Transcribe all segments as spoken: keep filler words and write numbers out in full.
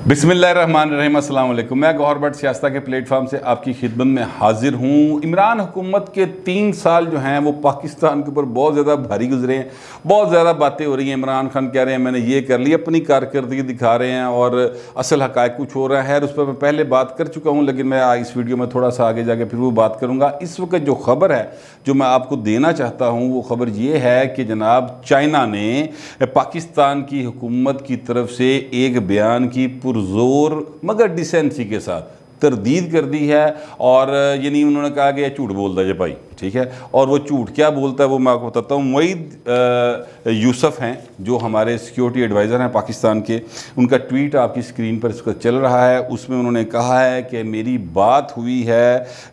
बिस्मिल्लाहिर्रहमानिर्रहीम, अस्सलाम वालेकुम। मैं गौहर भट्ट सियासत के प्लेटफार्म से आपकी खिदमत में हाजिर हूँ। इमरान हुकूमत के तीन साल जो हैं वो पाकिस्तान के ऊपर बहुत ज़्यादा भारी गुजरे हैं। बहुत ज़्यादा बातें हो रही हैं। इमरान खान कह रहे हैं मैंने ये कर लिया, अपनी कारकर्दगी दिखा रहे हैं और असल हक़ाइक़ कुछ हो रहा है। उस पर मैं पहले बात कर चुका हूँ, लेकिन मैं इस वीडियो में थोड़ा सा आगे जाके फिर वो बात करूँगा। इस वक्त जो ख़बर है जो मैं आपको देना चाहता हूँ वो ख़बर ये है कि जनाब चाइना ने पाकिस्तान की हुकूमत की तरफ से एक बयान की पुरजोर मगर डिसेंसी के साथ तरदीद कर दी है। और यानी उन्होंने कहा कि झूठ बोलता है भाई, ठीक है। और वो झूठ क्या बोलता है वो मैं आपको बताता हूँ। मोईद यूसुफ हैं जो हमारे सिक्योरिटी एडवाइज़र हैं पाकिस्तान के, उनका ट्वीट आपकी स्क्रीन पर इसका चल रहा है। उसमें उन्होंने कहा है कि मेरी बात हुई है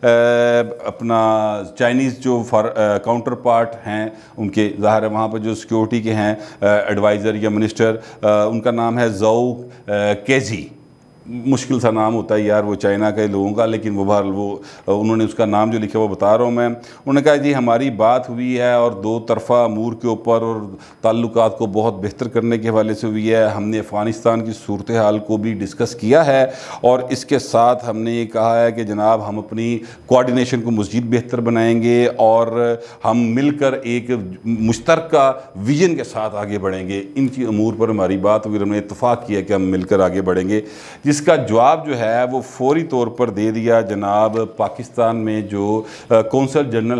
अपना चाइनीज़ जो फॉर काउंटर पार्ट हैं उनके, ज़ाहिर है वहाँ पर जो सिक्योरिटी के हैं एडवाइज़र या मिनिस्टर, उनका नाम है ज़ोउ केजी। मुश्किल सा नाम होता है यार वो चाइना के लोगों का, लेकिन वो बाहर वो उन्होंने उसका नाम जो लिखा वो बता रहा हूँ मैं। उन्होंने कहा जी हमारी बात हुई है और दो तरफ़ा अमूर के ऊपर और ताल्लुकात को बहुत बेहतर करने के हवाले से हुई है। हमने अफ़गानिस्तान की सूरत हाल को भी डिस्कस किया है और इसके साथ हमने ये कहा है कि जनाब हम अपनी कोऑर्डिनेशन को मज़ीद बेहतर बनाएंगे और हम मिलकर एक मुश्तरका विजन के साथ आगे बढ़ेंगे। इनकी अमूर पर हमारी बात हुई, हमने इत्तफ़ाक़ किया कि हम मिलकर आगे बढ़ेंगे। इसका जवाब जो है वो फौरी तौर पर दे दिया जनाब पाकिस्तान में जो कौंसल जनरल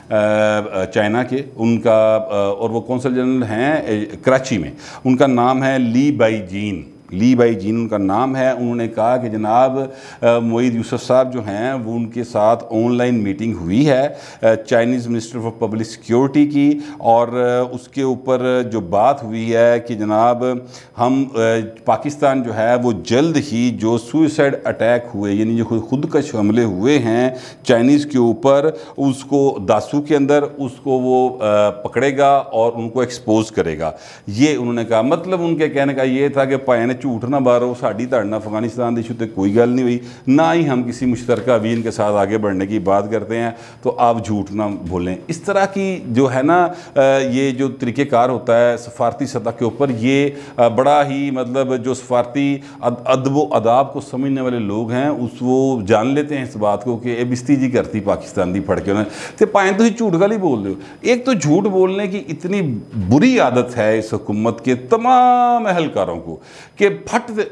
हैं चाइना के, उनका, और वो कौंसल जनरल हैं कराची में, उनका नाम है ली बाईजीन। ली बाईजीन उनका नाम है। उन्होंने कहा कि जनाब मोईद यूसुफ साहब जो हैं वो उनके साथ ऑनलाइन मीटिंग हुई है Chinese minister for public security की, और उसके ऊपर जो बात हुई है कि जनाब हम पाकिस्तान जो है वो जल्द ही जो सुसाइड अटैक हुए यानी जो खुदकश हमले हुए हैं चाइनीज़ के ऊपर, उसको दासू के अंदर उसको वो पकड़ेगा और उनको एक्सपोज करेगा। ये उन्होंने कहा। मतलब उनके कहने का ये था कि भाई झूठ ना बारो, साड़ी धड़ना अफगानिस्तान इशू तो कोई गल नहीं हुई, ना ही हम किसी मुश्तरका विजन के साथ आगे बढ़ने की बात करते हैं, तो आप झूठ ना बोलें। इस तरह की जो है ना ये जो तरीक़ेकार होता है सफारती सतह के ऊपर, ये बड़ा ही मतलब जो सफारती अदब व अदाब को समझने वाले लोग हैं उस वो जान लेते हैं इस बात को कि बिस्ती जी करती पाकिस्तान की फड़ के उन्हें तो पाए तुम झूठ गल ही बोल रहे हो। एक तो झूठ बोलने की इतनी बुरी आदत है इस हुकूमत के तमाम अहलकारों को कि फट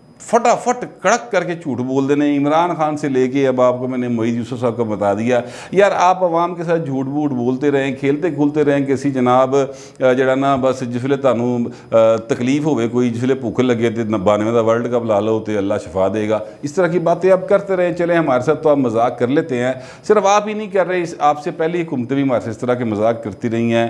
फटाफट कड़क करके झूठ बोल देने। इमरान खान से लेके अब आपको मैंने मोईद यूसुफ साहब को बता दिया। यार आप आवाम के साथ झूठ बूठ बोलते रहें, खेलते खुलते रहें किसी जनाब जड़ा ना बस जिसले थानू तकलीफ होवे कोई, जिसले भूख लगे तो बानवे का वर्ल्ड कप ला लो तो अल्लाह शिफा देगा। इस तरह की बातें आप करते रहें। चले हमारे साथ तो आप मजाक कर लेते हैं, सिर्फ आप ही नहीं कर रहे, आपसे पहले हुकूमतें भी हमारे इस तरह के मजाक करती रही हैं,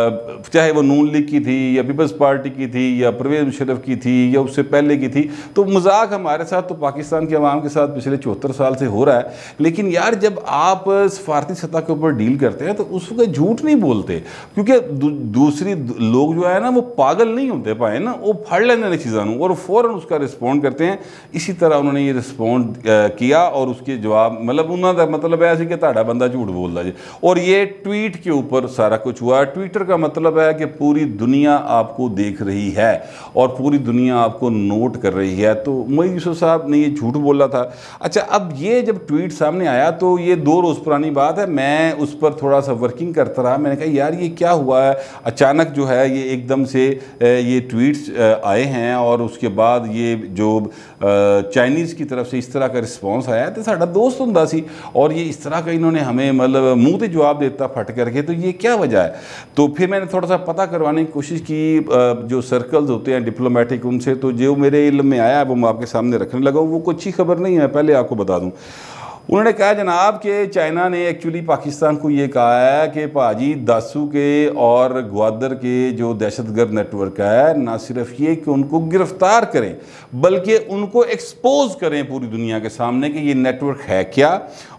चाहे वो नून लीग की थी या पीपल्स पार्टी की थी या परवेज़ मुशर्रफ की थी या उससे पहले की थी। तो मजाक हमारे साथ तो पाकिस्तान के अवाम के साथ पिछले चौहत्तर साल से हो रहा है। लेकिन यार जब आप सफारती सतह के ऊपर डील करते हैं तो उस वक्त झूठ नहीं बोलते, क्योंकि दू, दूसरी लोग जो है ना वो पागल नहीं होते पाए ना, वो फड़ लेने चीज़ों और फ़ौरन उसका रिस्पॉन्ड करते हैं। इसी तरह उन्होंने ये रिस्पॉन्ड किया और उसके जवाब मतलब उन्होंने मतलब ऐसे कि ताड़ा बंदा झूठ बोलता जी, और ये ट्वीट के ऊपर सारा कुछ हुआ। ट्विटर का मतलब है कि पूरी दुनिया आपको देख रही है और पूरी दुनिया आपको नोट कर रही है। तो मोईद यूसुफ साहब ने ये झूठ बोला था। अच्छा, अब ये जब ट्वीट सामने आया तो ये दो रोज़ पुरानी बात है, मैं उस पर थोड़ा सा वर्किंग करता रहा। मैंने कहा यार ये क्या हुआ है, अचानक जो है ये एकदम से ये ट्वीट्स आए हैं और उसके बाद ये जो चाइनीज़ की तरफ से इस तरह का रिस्पॉन्स आया तो साड़ा दोस्त हुंदा सी और ये इस तरह का इन्होंने हमें मतलब मुँह से जवाब देता फट करके, तो ये क्या वजह है। तो फिर मैंने थोड़ा सा पता करवाने की कोशिश की जो सर्कल्स होते हैं डिप्लोमेटिक उनसे, तो जो मेरे इल्म में आया वो मैं आपके सामने रखने लगा हूँ। वो कोई अच्छी खबर नहीं है, पहले आपको बता दूँ। उन्होंने कहा जनाब कि चाइना ने एक्चुअली पाकिस्तान को ये कहा है कि भाजी दासू के और ग्वादर के जो दहशतगर्द नेटवर्क है, ना सिर्फ ये कि उनको गिरफ्तार करें बल्कि उनको एक्सपोज करें पूरी दुनिया के सामने कि ये नेटवर्क है क्या,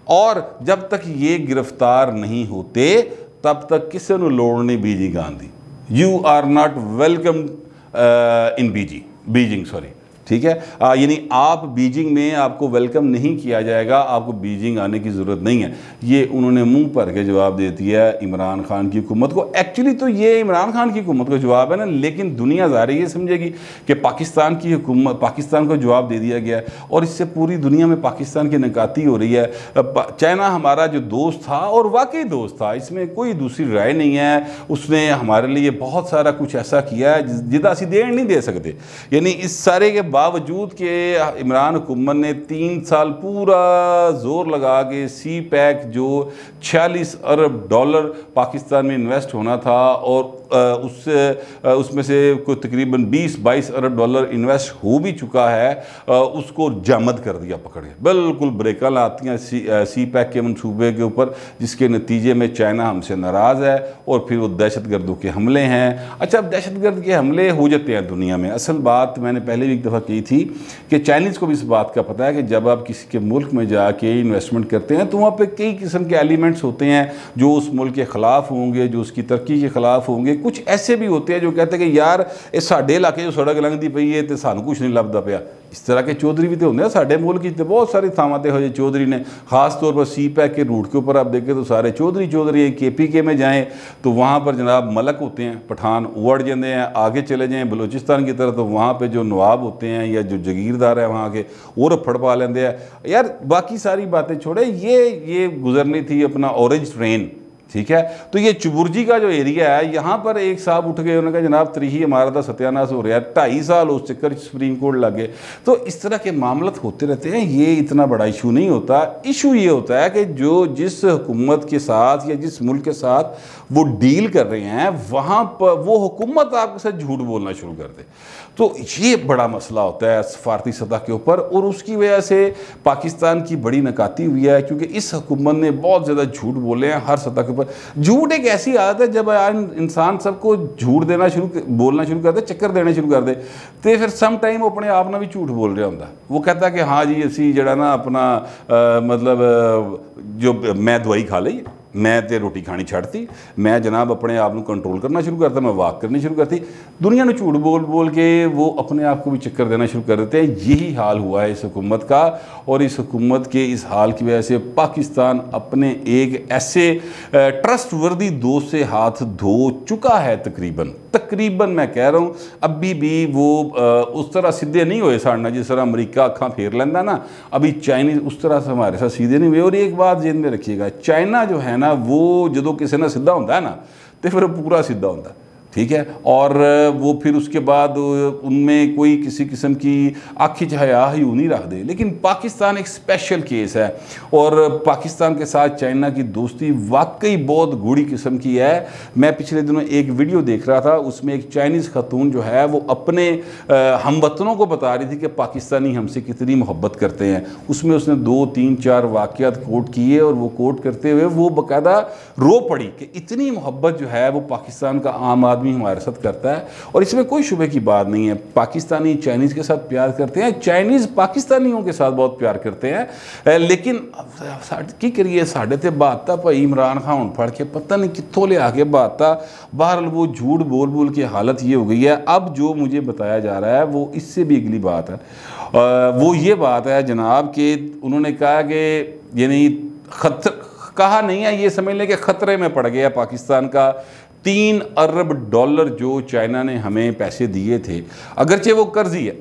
और जब तक ये गिरफ्तार नहीं होते तब तक किसी को लोड़ नहीं बीजिंग आने दी। You are not welcome in Beijing Beijing sorry ठीक है, यानी आप बीजिंग में आपको वेलकम नहीं किया जाएगा, आपको बीजिंग आने की ज़रूरत नहीं है। ये उन्होंने मुंह भर के जवाब दे दिया है इमरान खान की हुकूमत को। एक्चुअली तो ये इमरान खान की हुकूमत का जवाब है ना, लेकिन दुनिया ज़ाहिर ये समझेगी कि पाकिस्तान की हुकूमत, पाकिस्तान को जवाब दे दिया गया है और इससे पूरी दुनिया में पाकिस्तान की नकाती हो रही है। चाइना हमारा जो दोस्त था और वाकई दोस्त था, इसमें कोई दूसरी राय नहीं है, उसने हमारे लिए बहुत सारा कुछ ऐसा किया है जिदा असी देन नहीं दे सकते। यानी इस सारे के बावजूद के इमरान हुकूमत ने तीन साल पूरा जोर लगा के सी पैक जो छियालीस अरब डॉलर पाकिस्तान में इन्वेस्ट होना था और उससे उसमें से कोई तकरीबन बीस बाईस अरब डॉलर इन्वेस्ट हो भी चुका है, उसको जामद कर दिया पकड़ के। बिल्कुल ब्रेकां लाती हैं सी, सी पैक के मनसूबे के ऊपर, जिसके नतीजे में चाइना हमसे नाराज़ है और फिर वो दहशतगर्दों के हमले हैं। अच्छा, अब दहशतगर्द के हमले हो जाते हैं दुनिया में। असल बात मैंने पहले भी एक दफ़ा की थी कि चाइनीज़ को भी इस बात का पता है कि जब आप किसी के मुल्क में जाके इन्वेस्टमेंट करते हैं तो वहाँ पे कई किस्म के एलिमेंट्स होते हैं जो उस मुल्क के ख़िलाफ़ होंगे, जो उसकी तरक्की के ख़िलाफ़ होंगे। कुछ ऐसे भी होते हैं जो कहते हैं कि यार ये साडे इलाके जो सड़क लंघती पई है तो सानू कुछ नहीं लभदा पिया। इस तरह के चौधरी भी तो होंगे साडे मुल्क की, बहुत सारी थावां ते हो चौधरी ने, खास तौर पर सी पैक के रूट के ऊपर आप देखें तो सारे चौधरी चौधरी। के पी के में जाएँ तो वहाँ पर जनाब मलक होते हैं, पठान उड़ जाते हैं। आगे चले जाएँ बलूचिस्तान की तरफ तो वहाँ पर जो नवाब होते हैं या जो जगीरदार है वहाँ के वो रफड़ पा लेंगे हैं। यार बाकी सारी बातें छोड़े, ये ये गुजरनी थी अपना ऑरेंज ट्रेन, ठीक है। तो ये चुबुर्जी का जो एरिया है, यहाँ पर एक साहब उठ गए, उन्होंने कहा जनाब त्रीही हमारा तो सत्यानाश हो रहा है, ढाई साल उस चक्कर सुप्रीम कोर्ट लग गए। तो इस तरह के मामले होते रहते हैं, ये इतना बड़ा इशू नहीं होता। इशू ये होता है कि जो जिस हुकूमत के साथ या जिस मुल्क के साथ वो डील कर रहे हैं वहाँ पर वो हुकूमत आपके साथ झूठ बोलना शुरू कर दे, तो ये बड़ा मसला होता है सफारती सतह के ऊपर। और उसकी वजह से पाकिस्तान की बड़ी नकाती हुई है, क्योंकि इस हुकूमत ने बहुत ज़्यादा झूठ बोले हैं हर सतह के ऊपर। झूठ एक ऐसी आदत है, जब इंसान सबको झूठ देना शुरू बोलना शुरू कर दे, चक्कर देने शुरू कर दे, तो फिर सम टाइम वो अपने आप ना भी झूठ बोल रहा होता। वो कहता है कि हाँ जी असी जड़ा ना अपना आ, मतलब आ, जो मैं दवाई खा ली, मैं तो रोटी खानी छड्डती, मैं जनाब अपने आप को कंट्रोल करना शुरू करता, मैं वाक करनी शुरू करती। दुनिया में झूठ बोल बोल के वो अपने आप को भी चक्कर देना शुरू कर देते हैं। यही हाल हुआ है इस हुकूमत का, और इस हुकूमत के इस हाल की वजह से पाकिस्तान अपने एक ऐसे ट्रस्टवर्दी दोस्त से हाथ धो चुका है। तकरीबन तकरीबन मैं कह रहा हूँ अभी भी वो उस तरह सीधे नहीं हुए साढ़े, जिस तरह अमरीका अखा फेर लेंदा ना, अभी चाइनीज़ उस तरह से हमारे साथ सीधे नहीं हुए। और एक बात जेहन में रखिएगा, चाइना जो है ना वो जो किसी ने सीधा होता है ना तो फिर पूरा सीधा होता है, ठीक है। और वो फिर उसके बाद उनमें कोई किसी किस्म की आखी हया ही नहीं रख दे। लेकिन पाकिस्तान एक स्पेशल केस है, और पाकिस्तान के साथ चाइना की दोस्ती वाकई बहुत गूढ़ी किस्म की है। मैं पिछले दिनों एक वीडियो देख रहा था, उसमें एक चाइनीज़ खातून जो है वो अपने हमवतनों को बता रही थी कि पाकिस्तानी हमसे कितनी मोहब्बत करते हैं। उसमें उसने दो तीन चार वाक़यात कोट किए, और वो कोट करते हुए वो बाकायदा रो पड़ी कि इतनी मोहब्बत जो है वो पाकिस्तान का आम आदमी हमारे साथ करता है। और इसमें कोई शुबे की बात नहीं है, पाकिस्तानी चाइनीज़ के साथ प्यार करते हैं, चाइनीज़ पाकिस्तानियों के साथ बहुत प्यार करते हैं। लेकिन की करिए साढ़े ते बात भाई इमरान खान हूँ फड़ के पता नहीं कितों ले आके बात। बहरहाल वो झूठ बोल बोल के हालत ये हो गई है। अब जो मुझे बताया जा रहा है वो इससे भी अगली बात है। वो ये बात है जनाब कि उन्होंने कहा कि यानी खतर कहा नहीं है, ये समझ लें कि ख़तरे में पड़ गया पाकिस्तान का तीन अरब डॉलर जो चाइना ने हमें पैसे दिए थे, अगरचे वो कर्जी है,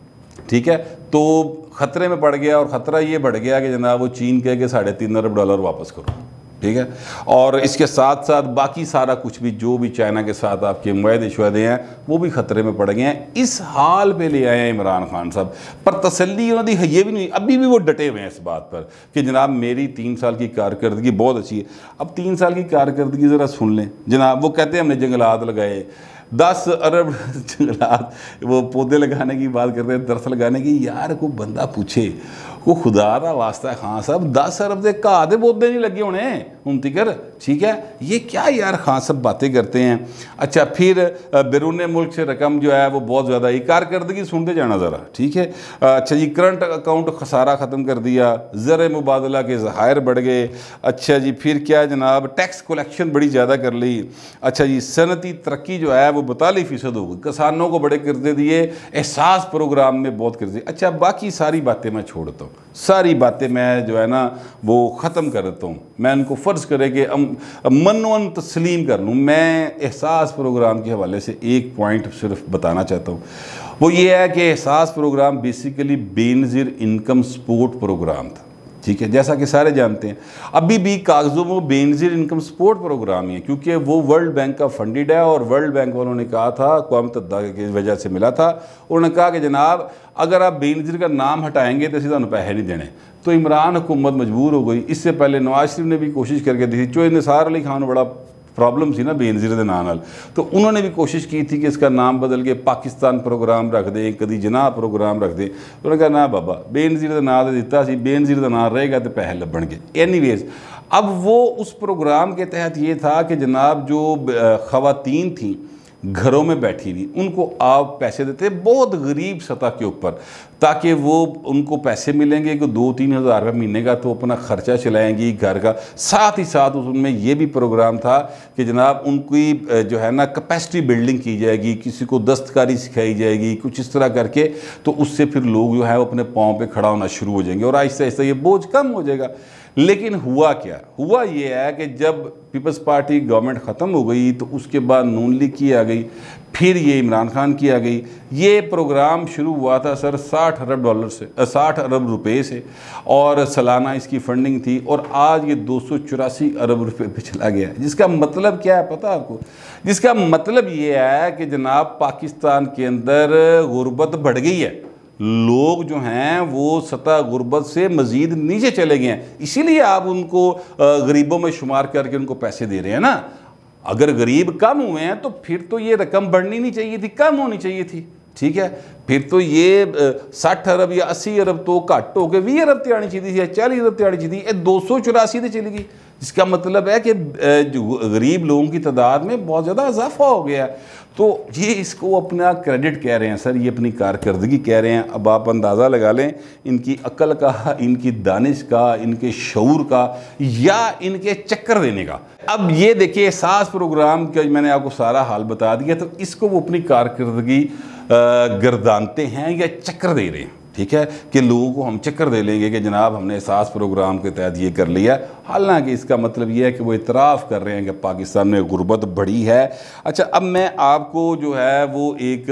ठीक है, तो ख़तरे में पड़ गया। और ख़तरा ये बढ़ गया कि जनाब वो चीन कह के साढ़े तीन अरब डॉलर वापस करो, ठीक है। और इसके साथ साथ बाकी सारा कुछ भी जो भी चाइना के साथ आपके मुआहदे शुआहदे हैं वो भी ख़तरे में पड़ गए हैं। इस हाल पे ले आए हैं इमरान खान साहब, पर तसल्ली उन्होंने दी ये भी नहीं, अभी भी वो डटे हुए हैं इस बात पर कि जनाब मेरी तीन साल की कारकर्दगी बहुत अच्छी है। अब तीन साल की कारकर्दगी ज़रा सुन लें जनाब। वो कहते हैं हमने जंगलात लगाए, दस अरब जंगलात, वो पौधे लगाने की बात करते हैं, दरख्त लगाने की। यार को बंदा पूछे वो खुदा दा वास्ता है खान साहब दस अरब के घा दे पौधे नहीं लगे होने हूँ तिकर, ठीक है। ये क्या यार खान साहब बातें करते हैं। अच्छा फिर बैरून मुल्क से रकम जो है वो बहुत ज़्यादा ही कारकर्दगी सुनते जाना ज़रा, ठीक है। अच्छा जी करंट अकाउंट खसारा ख़त्म कर दिया, ज़र मुबादला के ज़हायर बढ़ गए। अच्छा जी फिर क्या जनाब, टैक्स कलेक्शन बड़ी ज़्यादा कर ली। अच्छा जी सनती तरक्की जो है वो बतालीस फ़ीसद हो गई, किसानों को बड़े कर्जे दिए, एहसास प्रोग्राम में बहुत कर्जे। अच्छा बाकी सारी बातें मैं छोड़ता हूँ, सारी बातें मैं जो है ना वो ख़त्म कर देता हूँ। मैं उनको फ़र्ज़ करे कि मनवन तस्लीम कर लूँ। मैं एहसास प्रोग्राम के हवाले से एक पॉइंट सिर्फ बताना चाहता हूँ, वो ये है कि Ehsaas programme basically Benazir income support programme था, ठीक है, जैसा कि सारे जानते हैं। अभी भी कागज़ों में बेनज़ीर इनकम सपोर्ट प्रोग्राम ही है, क्योंकि वो वर्ल्ड बैंक का फंडेड है और वर्ल्ड बैंक वालों ने कहा था, अक़वाम मुत्तहिदा की वजह से मिला था, उन्होंने कहा कि जनाब अगर आप बेनज़ीर का नाम हटाएंगे तो सीधा पैसे नहीं देने। तो इमरान हुकूमत मजबूर हो गई। इससे पहले नवाज शरीफ ने भी कोशिश करके दी थी, जो निसार अली खान बड़ा प्रॉब्लम थी ना बेनज़ीर के नाम नाल, तो उन्होंने भी कोशिश की थी कि इसका नाम बदल के पाकिस्तान प्रोग्राम रख दें, कभी जनाह प्रोग्राम रख दें। तो उन्होंने कहा ना बाबा बेनज़ीर का नाम तो दिता सी, बेनज़ीर का नाम रहेगा तो पैसे लभणगे। एनीवेज अब वो उस प्रोग्राम के तहत ये था कि जनाब जो ख़वातीन थी घरों में बैठी हुई उनको आप पैसे देते बहुत गरीब सतह के ऊपर, ताकि वो उनको पैसे मिलेंगे कि दो तीन हज़ार रुपये महीने का, तो अपना ख़र्चा चलाएंगी घर का। साथ ही साथ उसमें ये भी प्रोग्राम था कि जनाब उनकी जो है ना कैपेसिटी बिल्डिंग की जाएगी, किसी को दस्तकारी सिखाई जाएगी, कुछ इस तरह करके, तो उससे फिर लोग जो है वो अपने पाँव पे खड़ा होना शुरू हो जाएंगे और आहिस्ता आहिस्ता ये बोझ कम हो जाएगा। लेकिन हुआ क्या, हुआ ये है कि जब पीपल्स पार्टी गवर्नमेंट ख़त्म हो गई तो उसके बाद नून लीग की आ गई, फिर ये इमरान खान की आ गई। ये प्रोग्राम शुरू हुआ था सर साठ अरब डॉलर से, साठ अरब रुपए से, और सालाना इसकी फंडिंग थी, और आज ये दो सौ चौरासी अरब रुपए पे चला गया। जिसका मतलब क्या है पता आपको? जिसका मतलब ये है कि जनाब पाकिस्तान के अंदर गुर्बत बढ़ गई है, लोग जो हैं वो सतह गुर्बत से मज़ीद नीचे चले गए हैं, इसीलिए आप उनको गरीबों में शुमार करके उनको पैसे दे रहे हैं ना। अगर गरीब कम हुए हैं तो फिर तो ये रकम बढ़नी नहीं चाहिए थी, कम होनी चाहिए थी, ठीक है। फिर तो ये साठ अरब या अस्सी अरब तो घट हो के बीस अरब ते आनी चाहिए थी या चालीस अरब ते आनी चाहिए थी, ये दो सौ चौरासी ते चली गई। जिसका मतलब है कि जो गरीब लोगों की तादाद में बहुत ज़्यादा इजाफा हो गया। तो ये इसको अपना क्रेडिट कह रहे हैं सर, ये अपनी कारकर्दगी कह रहे हैं। अब आप अंदाज़ा लगा लें इनकी अक्ल का, इनकी दानिश का, इनके शऊर का, या इनके चक्कर देने का। अब ये देखिए एहसास प्रोग्राम का मैंने आपको सारा हाल बता दिया, तो इसको वो अपनी कारकर्दगी गर्दानते हैं या चक्कर दे रहे हैं, ठीक है, कि लोगों को हम चक्कर दे लेंगे कि जनाब हमने एहसास प्रोग्राम के तहत ये कर लिया। हालांकि इसका मतलब ये है कि वो इतराफ़ कर रहे हैं कि पाकिस्तान में गुर्बत बढ़ी है। अच्छा अब मैं आपको जो है वो एक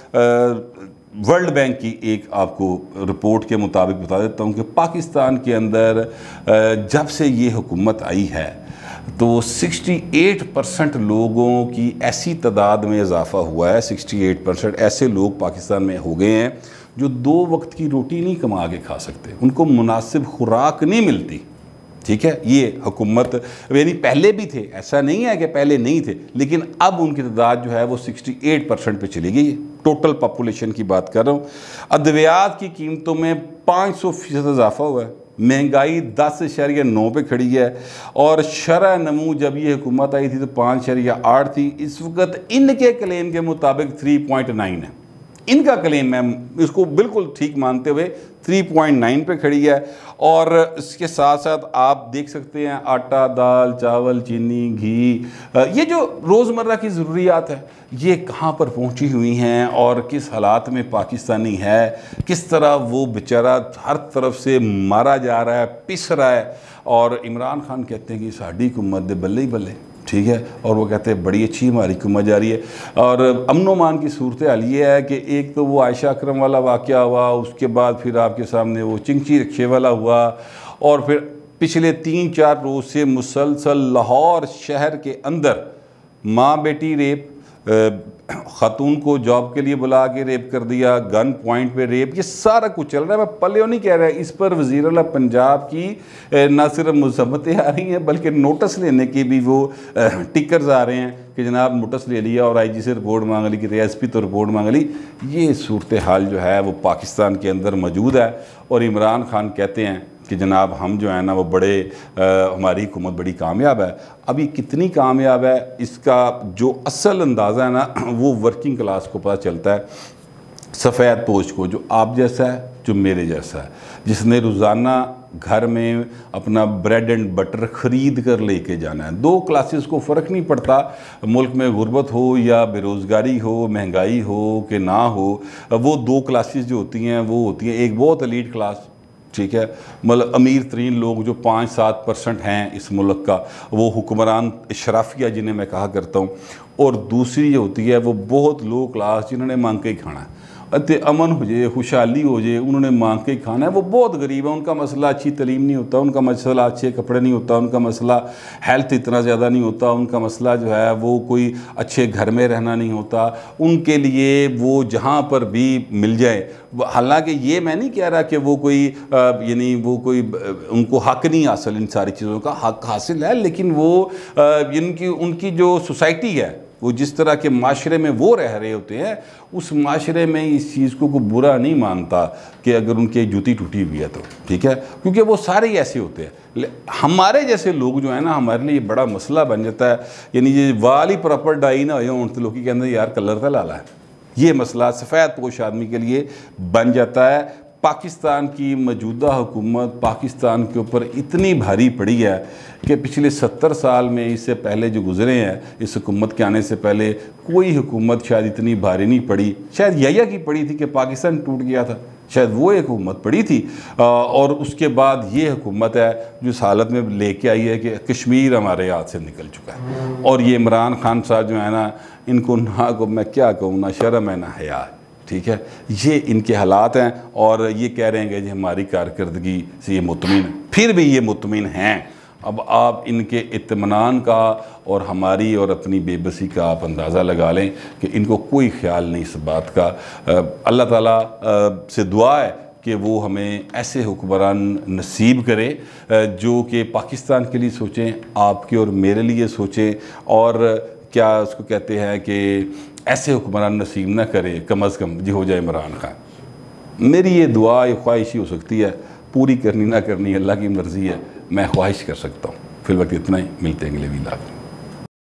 वर्ल्ड बैंक की एक आपको रिपोर्ट के मुताबिक बता देता हूँ कि पाकिस्तान के अंदर जब से ये हुकूमत आई है तो अड़सठ परसेंट लोगों की ऐसी तादाद में इजाफा हुआ है। अड़सठ परसेंट ऐसे लोग पाकिस्तान में हो गए हैं जो दो वक्त की रोटी नहीं कमा के खा सकते, उनको मुनासिब खुराक नहीं मिलती, ठीक है। ये हुकूमत यानी पहले भी थे, ऐसा नहीं है कि पहले नहीं थे, लेकिन अब उनकी तादाद जो है वो अड़सठ परसेंट पे चली गई है। टोटल पॉपुलेशन की बात कर रहा हूँ। अद्वियात की कीमतों में पाँच सौ फीसद इजाफा हुआ है, महंगाई दस इशारिया नौ पे खड़ी है, और शरह नमू जब ये हुकूमत आई थी तो पाँच इशारिया आठ थी, इस वक्त इनके क्लेम के मुताबिक थ्री पॉइंट नाइन है। इनका क्लेम मैं इसको बिल्कुल ठीक मानते हुए तीन पॉइंट नौ पे खड़ी है। और इसके साथ साथ आप देख सकते हैं आटा, दाल, चावल, चीनी, घी, ये जो रोज़मर्रा की ज़रूरियात है ये कहाँ पर पहुँची हुई हैं और किस हालात में पाकिस्तानी है, किस तरह वो बेचारा हर तरफ से मारा जा रहा है, पिस रहा है। और इमरान खान कहते हैं कि साड़ी हुकूमत दे बल्ले ही बल्ले, ठीक है, और वो कहते हैं बड़ी अच्छी हमारी हुकूमत जा रही है। और अमन मान की सूरत हाल ये है कि एक तो वो आयशा अकरम वाला वाक़या हुआ, उसके बाद फिर आपके सामने वो चिंची रिक्शे वाला हुआ, और फिर पिछले तीन चार रोज़ से मुसलसल लाहौर शहर के अंदर माँ बेटी रेप, खातून को जॉब के लिए बुला के रेप कर दिया, गन पॉइंट पे रेप, ये सारा कुछ चल रहा है। मैं पल्ले नहीं कह रहा, इस पर वज़ीर आला पंजाब की ना सिर्फ मुज़म्मतें आ रही हैं बल्कि नोटिस लेने के भी वो टिकर्स आ रहे हैं कि जनाब नोटिस ले लिया और आई जी से रिपोर्ट मांग ली, कि एस पी तो रिपोर्ट मांग ली। ये सूरत हाल जो है वो पाकिस्तान के अंदर मौजूद है। और इमरान खान कहते हैं कि जनाब हम जो है ना वो बड़े आ, हमारी हुकूमत बड़ी कामयाब है। अब ये कितनी कामयाब है इसका जो असल अंदाज़ा है ना वो वर्किंग क्लास को पता चलता है, सफ़ेद पोश को, जो आप जैसा है, जो मेरे जैसा है, जिसने रोज़ाना घर में अपना ब्रेड एंड बटर ख़रीद कर लेके जाना है। दो क्लासेस को फ़र्क नहीं पड़ता, मुल्क में गुर्बत हो या बेरोज़गारी हो, महंगाई हो कि ना हो, वो दो क्लासेस जो होती हैं वो होती हैं, एक बहुत एलीट क्लास, ठीक है, मतलब अमीर तरीन लोग जो पाँच सात परसेंट हैं इस मुल्क का, वो हुक्मरान शराफिया जिन्हें मैं कहा करता हूँ, और दूसरी जो होती है वो बहुत लो क्लास जिन्होंने मांग के ही खाना है, अते अमन हो जाए, खुशहाली हो जाए, उन्होंने मांग के ही खाना है। वो बहुत गरीब है, उनका मसला अच्छी तलीम नहीं होता, उनका मसला अच्छे कपड़े नहीं होता, उनका मसला हेल्थ इतना ज़्यादा नहीं होता, उनका मसला जो है वो कोई अच्छे घर में रहना नहीं होता। उनके लिए वो जहाँ पर भी मिल जाए, हालांकि ये मैं नहीं कह रहा कि वो कोई यानी वो कोई उनको हक नहीं हासिल, इन सारी चीज़ों का हक हासिल है, लेकिन वो इनकी उनकी जो सोसाइटी है, वो जिस तरह के माशरे में वो रह रहे होते हैं, उस माशरे में इस चीज़ को कोई बुरा नहीं मानता कि अगर उनकी जूती टूटी हुई है तो, ठीक है, क्योंकि वो सारे ही ऐसे होते हैं। हमारे जैसे लोग जो है ना, हमारे लिए बड़ा मसला बन जाता है, यानी ये वाल ही प्रॉपर डाई ना हो उन लोग के अंदर यार कलर तो लाला है, ये मसला सफ़ेद पोश आदमी के लिए बन जाता है। पाकिस्तान की मौजूदा हुकूमत पाकिस्तान के ऊपर इतनी भारी पड़ी है कि पिछले सत्तर साल में, इससे पहले जो गुजरे हैं, इस हुकूमत के आने से पहले कोई हुकूमत शायद इतनी भारी नहीं पड़ी। शायद यहिया की पड़ी थी कि पाकिस्तान टूट गया था, शायद वो एक हुकूमत पड़ी थी, और उसके बाद ये हुकूमत है जो इस हालत में लेके आई है कि कश्मीर हमारे हाथ से निकल चुका है। और ये इमरान खान साहब जो है ना, इनको ना को मैं क्या कहूँ, ना शर्म है ना हया है, ठीक है, ये इनके हालात हैं। और ये कह रहे हैं कि हमारी कारकर्दगी से ये मुतमिन, फिर भी ये मुतमिन हैं। अब आप इनके इत्मीनान का और हमारी और अपनी बेबसी का आप अंदाज़ा लगा लें कि इनको कोई ख्याल नहीं इस बात का। अल्लाह ताला से दुआ है कि वो हमें ऐसे हुक्मरान नसीब करे जो कि पाकिस्तान के लिए सोचें, आपके और मेरे लिए सोचें, और क्या उसको कहते हैं कि ऐसे हुक्मरान नसीब ना करे कम अज़ कम जी हो जाए इमरान खान। मेरी ये दुआ, ये ख्वाहिश ही हो सकती है, पूरी करनी ना करनी अल्लाह की मर्ज़ी है, मैं ख्वाहिश कर सकता हूँ। फिर वक्त इतना ही, मिलते हैं अगले वीडियो में।